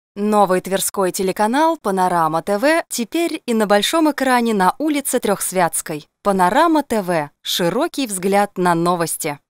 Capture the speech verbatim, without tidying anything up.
Новый Тверской телеканал «Панорама ТВ» теперь и на большом экране на улице Трехсвятской. «Панорама ТВ» – широкий взгляд на новости.